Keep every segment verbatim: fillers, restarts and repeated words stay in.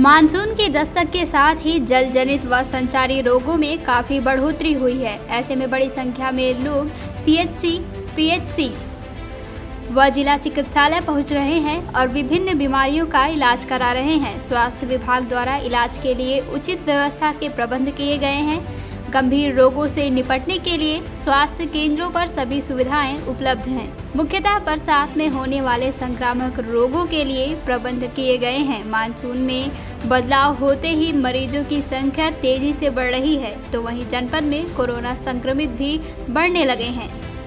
Monsoon की दस्तक के साथ ही जल जनित व संचारी रोगों में काफी बढ़ोतरी हुई है। ऐसे में बड़ी संख्या में लोग सीएचसी, पीएचसी व जिला चिकित्सालय पहुंच रहे हैं और विभिन्न बीमारियों का इलाज करा रहे हैं। स्वास्थ्य विभाग द्वारा इलाज के लिए उचित व्यवस्था के प्रबंध किए गए हैं। गंभीर रोगों से निपटने के लिए स्वास्थ्य केंद्रों पर सभी सुविधाएं उपलब्ध हैं। मुख्यतः बरसात में होने वाले संक्रामक रोगों के लिए प्रबंध किए गए हैं। मानसून में बदलाव होते ही मरीजों की संख्या तेजी से बढ़ रही है, तो वहीं जनपद में कोरोना संक्रमित भी बढ़ने लगे हैं।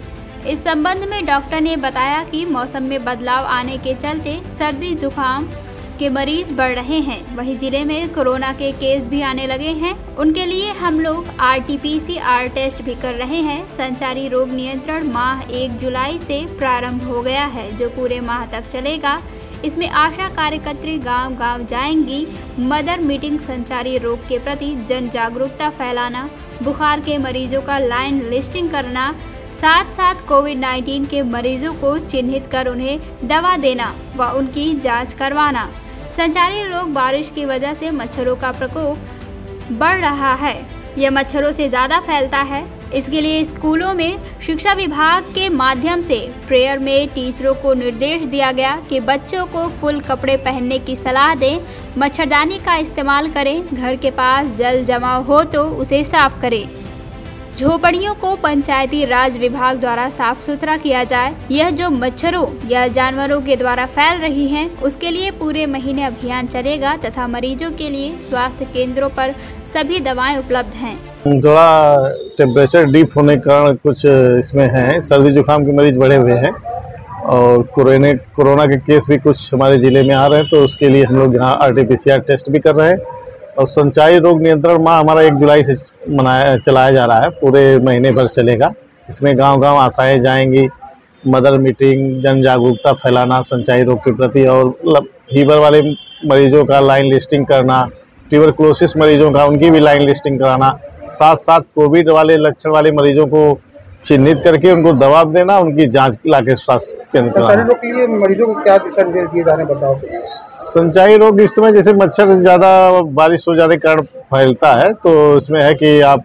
इस संबंध में डॉक्टर ने बताया कि मौसम में बदलाव आने के चलते सर्दी जुकाम के मरीज बढ़ रहे हैं। वहीं जिले में कोरोना के केस भी आने लगे हैं। उनके लिए हम लोग R T P C R test भी कर रहे हैं। संचारी रोग नियंत्रण माह एक जुलाई से प्रारंभ हो गया है, जो पूरे माह तक चलेगा। इसमें आशा कार्यकर्त्री गांव गांव जाएंगी। मदर मीटिंग संचारी रोग के प्रति जन जागरूकता फैलाना, बुखार के मरीजों का लाइन लिस्टिंग करना, साथ साथ कोविड नाइन्टीन के मरीजों को चिन्हित कर उन्हें दवा देना व उनकी जांच करवाना। संचारी रोग बारिश की वजह से मच्छरों का प्रकोप बढ़ रहा है। यह मच्छरों से ज़्यादा फैलता है। इसके लिए स्कूलों में शिक्षा विभाग के माध्यम से प्रेयर में टीचरों को निर्देश दिया गया कि बच्चों को फुल कपड़े पहनने की सलाह दें, मच्छरदानी का इस्तेमाल करें, घर के पास जल जमा हो तो उसे साफ करें, झोपड़ियों को पंचायती राज विभाग द्वारा साफ सुथरा किया जाए। यह जो मच्छरों या जानवरों के द्वारा फैल रही हैं, उसके लिए पूरे महीने अभियान चलेगा तथा मरीजों के लिए स्वास्थ्य केंद्रों पर सभी दवाएं उपलब्ध हैं। थोड़ा टेम्परेचर डीप होने के कारण कुछ इसमें है, सर्दी जुकाम के मरीज बढ़े हुए हैं और कोरोना कोरोना के केस भी कुछ हमारे ज़िले में आ रहे हैं, तो उसके लिए हम लोग यहाँ R T P C R test भी कर रहे हैं। और संचारी रोग नियंत्रण माह हमारा एक जुलाई से मनाया चलाया जा रहा है, पूरे महीने भर चलेगा। इसमें गांव-गांव आशाएं जाएंगी, मदर मीटिंग, जन जागरूकता फैलाना संचारी रोग के प्रति, और फीवर वाले मरीजों का लाइन लिस्टिंग करना, ट्यूबरकुलोसिस मरीजों का उनकी भी लाइन लिस्टिंग कराना, साथ साथ कोविड वाले लक्षण वाले मरीजों को चिन्हित करके उनको दवा देना, उनकी जाँच ला के स्वास्थ्य केंद्र संचारी रोग के लिए मरीजों को क्या दिशा निर्देश दिए जा रहे हैं बचाव के लिए? संचारी रोग इस समय जैसे मच्छर ज़्यादा बारिश हो जाने के कारण फैलता है, तो इसमें है कि आप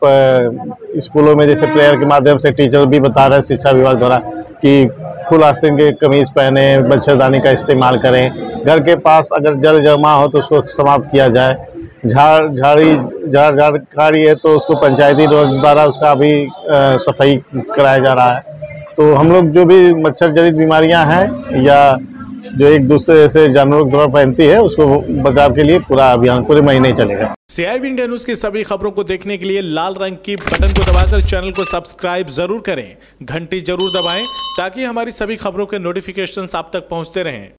स्कूलों में जैसे प्रेयर के माध्यम से टीचर भी बता रहे हैं शिक्षा विभाग द्वारा कि फुल आस्तीन के कमीज पहने, मच्छरदानी का इस्तेमाल करें, घर के पास अगर जल जमा हो तो उसको समाप्त किया जाए, झाड़ झाड़ी झाड़ झाड़कारी है तो उसको पंचायती रोग द्वारा उसका भी सफाई कराया जा रहा है। तो हम लोग जो भी मच्छर जनित बीमारियां हैं या जो एक दूसरे से जानवरों के द्वारा फैलती है, उसको बचाव के लिए पूरा अभियान पूरे महीने चलेगा। सीआईबी इंडिया न्यूज की सभी खबरों को देखने के लिए लाल रंग की बटन को दबाकर चैनल को सब्सक्राइब जरूर करें, घंटी जरूर दबाएं ताकि हमारी सभी खबरों के नोटिफिकेशन आप तक पहुंचते रहें।